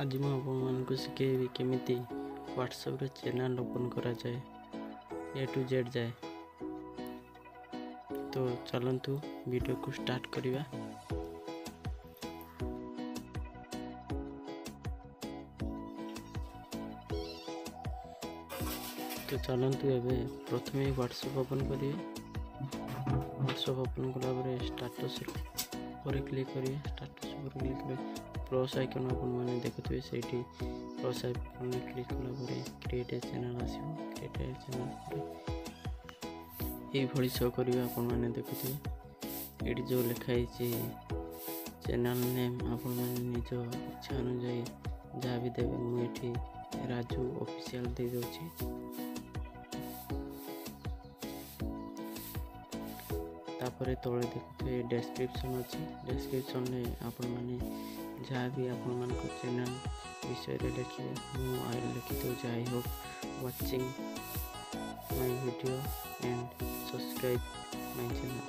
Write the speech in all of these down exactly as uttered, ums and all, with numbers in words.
आज मैं आपको शिखेबी केमिति व्हाट्सएप रे चैनल ओपन करा जाए ए टू जेड जाए। तो चलंतु वीडियो को स्टार्ट करिवा। तो चलंतु एबे प्रथमे व्हाट्सएप ओपन करिए। व्हाट्सएप ओपन कला परे स्टेटस पर क्लिक करिए। स्टेटस पर क्लिक करिए प्लस आइकन अपन माने देखुथिबे सेठी प्लस आइकन क्लिक कला परे क्रिएट ए चैनल आसीबो। क्रिएट ए चैनल ए भଳି शो करियो अपन माने देखुथिबे। एडी जो लिखा है चैनल नेम अपन माने निज इच्छा अनुसार जहाँ भी देवे मु एठी राजू ऑफिशियल दे दोछि। तापरे तले देखुथे डिस्क्रिप्शन अच्छी। डिस्क्रिप्शन में आपण माने जहाँ भी आपण मान को चैनल विषय रे लिखे मु आई लिखि तो I hope watching my video and subscribe my channel.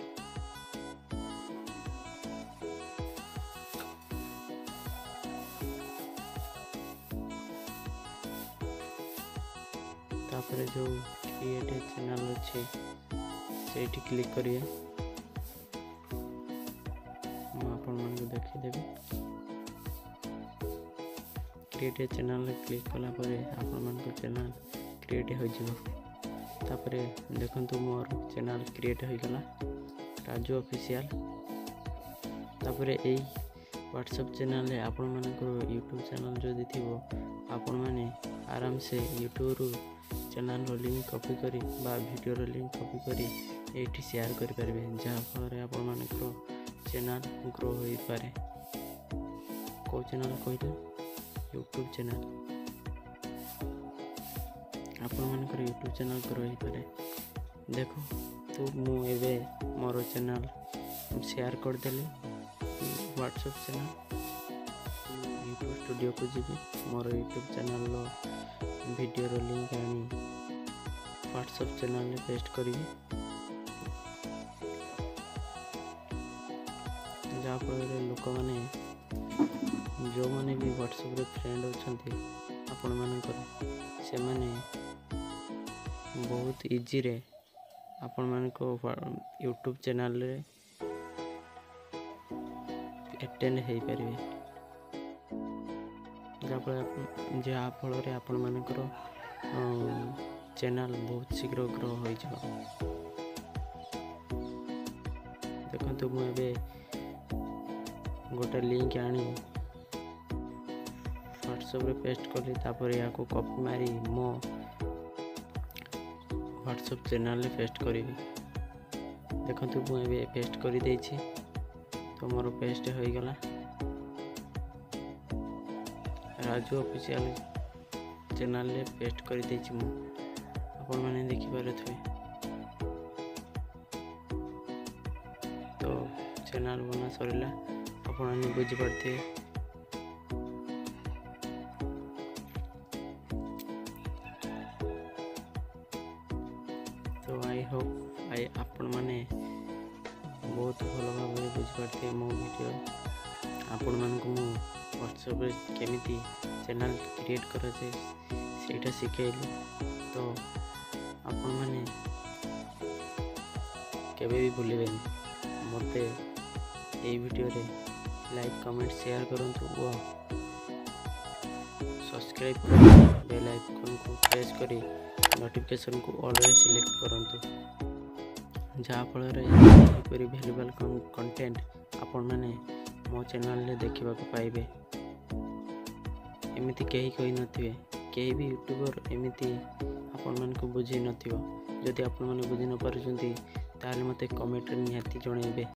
तापरे जो क्रिएट ए चैनल अच्छे सेठी क्लिक करिए। देखीदेवी क्रिएट ए चैनल क्लिक कला परे आपण मान को चैनल क्रिएट हो जिवो। तापरे देखंतु मोर चैनल क्रिएट हो गला राजू ऑफिशियल। तापरे एई व्हाट्सएप चैनल रे आपण मान को यूट्यूब चैनल जो दिथिबो आपण माने आराम से यूट्यूब रो चैनल रो लिंक कॉपी करी बा वीडियो रो लिंक कॉपी करी एठी शेयर करि परबे। जहां फल आपण मान को चैनल ग्रो हो पारे। को चैनल कहले यूट्यूब चैनल आपण मान कर यूट्यूब चैनल ग्रो हो पारे। देखो तो मु एबे मोर चैनल शेयर कर देले व्हाट्सएप चैनल यूट्यूब स्टूडियो को जीबी। मोर यूट्यूब चैनल लो वीडियो रो लिंक आनी व्हाट्सएप चैनल में पेस्ट करी। जहाँ फल लोक मैंने जो मैंने भी व्हाट्सएप रे फ्रेंड अच्छे आपण मानकर से माने बहुत इजी रे आपण मान को यूट्यूब चैनल रे अटेंड हो पारे। जहाँ फल आपण मानकर चैनल बहुत शीघ्र ग्रो हो जाए। देखो मुझे गोटे लिंक आनी व्हाट्सएप रे पेस्ट कली। तापर या को कॉपी मारी मो व्हाट्सएप चैनल रे पेस्ट करी। देखंतु मु एबे पेस्ट करी देछि तो मोर पेस्ट हो गला राजू ऑफिशियल चैनल रे पेस्ट करी देछि मु। आपण माने देखि पारथुवे तो चैनल बना सरिला आपण बुझी पारथे। तो आई होप आई आपण माने बहुत भल भाव बुझी पारथे मो वीडियो। आपण मान को मु व्हाट्सएप रे केमिति चैनल क्रिएट करा जाए सेटा सिखेली। तो आपण माने केबे भी भूलिबेनी मते ए वीडियो रे लाइक कमेंट शेयर करंतु वो सब्सक्राइब कर बेल आइकन को प्रेस करी नोटिफिकेशन को ऑल रे सिलेक्ट करंतु। जहाँ फल रे वैल्यूएबल कंटेंट आपण माने मो चैनल रे देखिबा को पाइबे। एमिति केही कहि नथिबे केही भी यूट्यूबर एमिति आपण मान को बुझी नथिबो। जदि आपण माने बुझी न पारुचंती ताले मते कमेंट रे निहाती जणैबे।